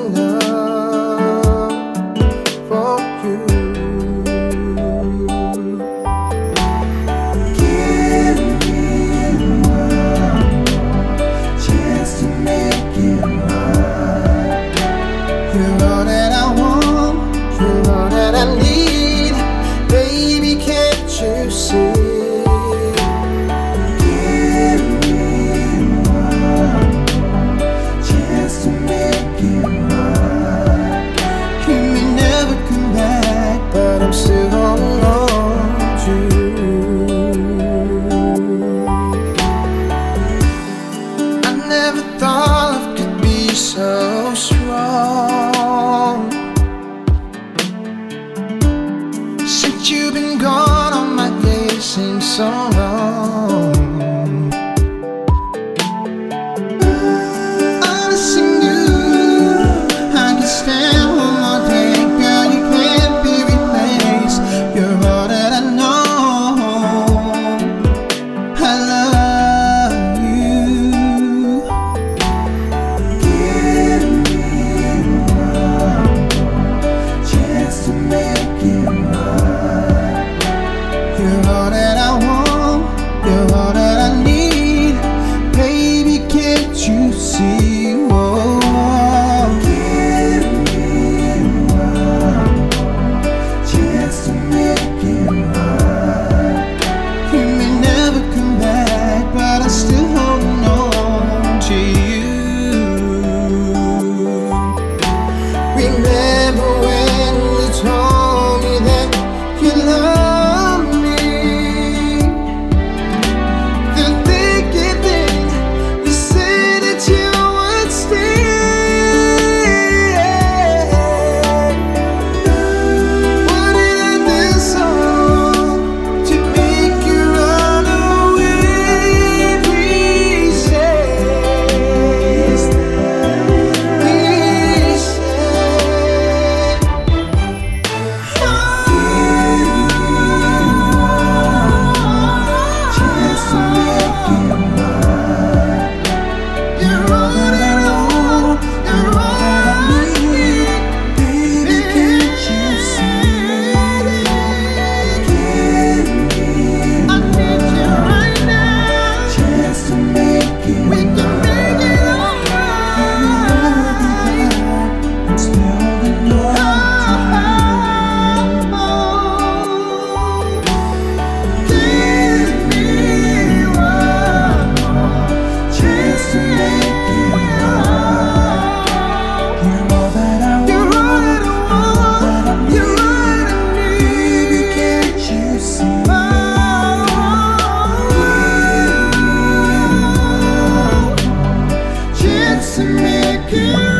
enough for you. Give me one chance to make it right. You're all that I want, you're all that I need. Baby, can't you see? I'm still holding on to you. I never thought love could be so strong. Since you've been gone, all my days seem so long. Honestly knew I could stand one more day. Girl, you can't be replaced. You're all that I know. I love you. Give me one chance to make it right. You're all that I want, you're all that I need. Baby, can't you see? Whoa. Give me one chance to make it right. You may never come back, but I'm still holding on to you. Remember when you told me that you love me? The thinking thing, you said that you would stay. What did I do so to make you run away? Please say, please say. Chance to make it right. You're all that I want, you're all that I need. Baby, can't you see? Give me I need you right now. chance to make it We can right. make it alright. I'm still holding on Give me one more chance to make it right. You're all that I You're all want. that I want, you're all that I need. Baby, can't you see? Chance to make it